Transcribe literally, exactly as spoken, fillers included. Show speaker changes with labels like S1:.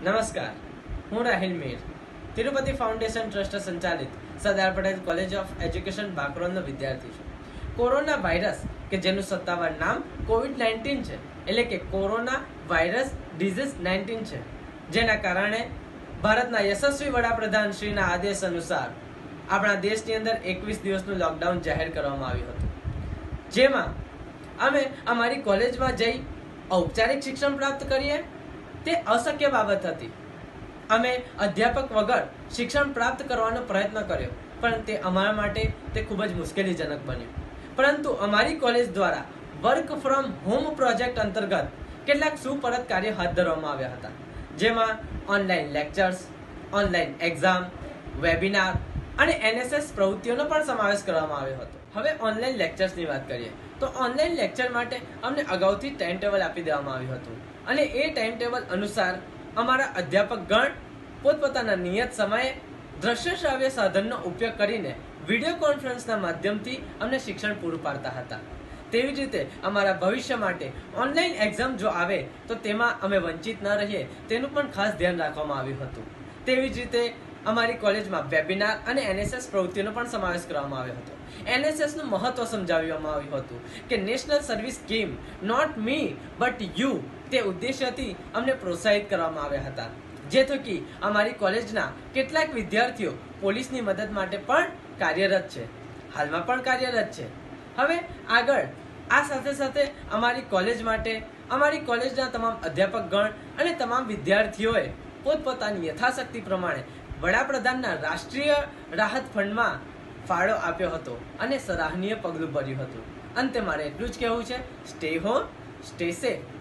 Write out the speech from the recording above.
S1: નમસ્કાર, હું Rahil Mir, Tirupati foundation trust સંચાલિત Sardar Patel college of education બાકરોલનો વિદ્યાર્થી છું. કોરોના વાયરસ કે જેનું સત્તાવાર નામ કોવિડ નાઇન્ટીન છે, એટલે કે કોરોના વાયરસ ડિઝીઝ નાઇન્ટીન છે, જેના કારણે ભારતના યશસ્વી વડાપ્રધાન શ્રીના આદેશ અનુસાર આપણા દેશની અંદર એકવીસ દિવસનું લોકડાઉન જાહેર કરવામાં આવ્યું હતું, જેમાં અમે અમારી કોલેજમાં જઈ ઔપચારિક શિક્ષણ પ્રાપ્ત કરીએ તે અશક્ય બાબત હતી. અમે અધ્યાપક વગર શિક્ષણ પ્રાપ્ત કરવાનો પ્રયત્ન કર્યો, પણ તે અમારા માટે તે ખૂબ જ મુશ્કેલીજનક બન્યું. પરંતુ અમારી કોલેજ દ્વારા વર્ક ફ્રોમ હોમ પ્રોજેક્ટ અંતર્ગત કેટલાક સુપરત કાર્ય હાથ ધરવામાં આવ્યા હતા, જેમાં online lectures, online exam, webinar અને એનએસએસ પ્રવૃત્તિઓનો પણ સમાવેશ કરવામાં આવ્યો હતો. હવે ઓનલાઈન લેક્ચર્સની વાત કરીએ તો ઓનલાઈન લેક્ચર માટે અમને અગાઉથી ટાઈમ ટેબલ આપી દેવામાં આવ્યું હતું, અને એ ટાઈમ ટેબલ અનુસાર અમારા અધ્યાપક ગણ પોતપોતાના નિયત સમયે દ્રશ્ય શ્રાવ્ય સાધનનો ઉપયોગ કરીને વિડીયો કોન્ફરન્સના માધ્યમથી અમને શિક્ષણ પૂરું પાડતા હતા. તેવી જ રીતે અમારા ભવિષ્ય માટે ઓનલાઈન એક્ઝામ જો આવે તો તેમાં અમે વંચિત ન રહીએ તેનું પણ ખાસ ધ્યાન રાખવામાં આવ્યું હતું. તેવી જ રીતે અમારી કોલેજમાં વેબિનાર અને એનએસએસ પ્રવૃત્તિઓનો પણ સમાવેશ કરવામાં આવ્યો હતો. એનએસએસનું મહત્વ સમજાવવામાં આવ્યું હતું કે national service scheme not me but you તે ઉદ્દેશ્યથી અમને પ્રોત્સાહિત કરવામાં આવ્યા હતા, જે થકી અમારી કોલેજના કેટલાક વિદ્યાર્થીઓ પોલીસની મદદ માટે પણ કાર્યરત છે, હાલમાં પણ કાર્યરત છે. હવે આગળ આ સાથે સાથે અમારી કોલેજ માટે અમારી કોલેજના તમામ અધ્યાપક ગણ અને તમામ વિદ્યાર્થીઓએ પોતપોતાની યથાશક્તિ પ્રમાણે વડાપ્રધાનના રાષ્ટ્રીય રાહત ફંડમાં ફાળો આપ્યો હતો અને સરાહનીય પગલું ભર્યું હતું. અંતે મારે એટલું જ કહેવું છે, સ્ટે હોમ, સ્ટે સેફ.